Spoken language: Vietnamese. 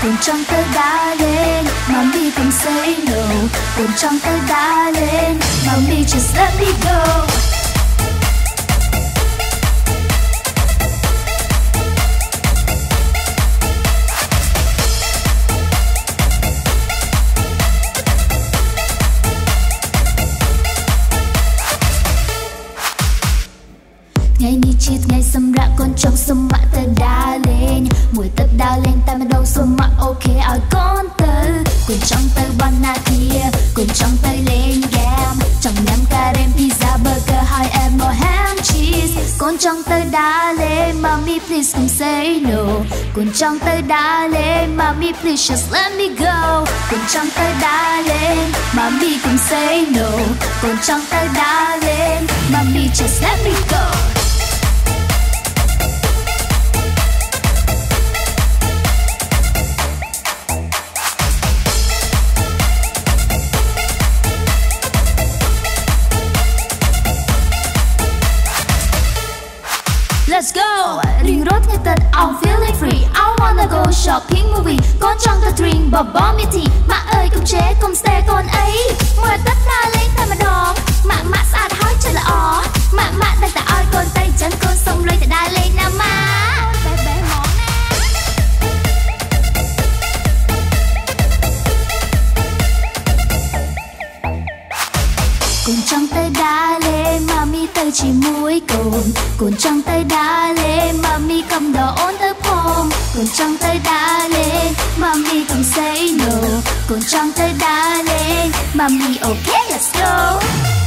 cuốn trong tới darling, mommy come say no. Cuốn trong tới darling, mommy just let me go. Ngày mi chiết ngày xâm rạ con trong sông mạ tơ đá lên mùi tơ đá lên tay mà đâu sông mạ ok ai con tơ cuốn trong tơ banana kia cuốn trong tơ lên gam trong nhắm cà rem pizza burger hai em more ham cheese cuốn trong tơ đá lên mommy please come say no cuốn trong tơ đá lên mommy please just let me go cuốn trong tơ đá lên mommy come say no cuốn trong tơ đá lên mommy just let me go. Let's go! Riêng rốt ngày Tết, I'm feeling free. I wanna go shopping movie. Con trong ta drink bờ bomb tea. Mạ ơi cùng chế cùng stay con ấy. Mùa Tết na lên tay mà đón. Mạ xa hỏi chơi là ó. Mạ đang ta oi con tay chân con sông lây ta đa lên na má. Bé bé món cuốn trong tay đá lên mami tay chỉ mũi cuốn trong tay đá lên mami cầm đỏ ôn tới phong cuốn trong tay đá lên mami cầm say no cuốn trong tay đá lên mami okay let's go.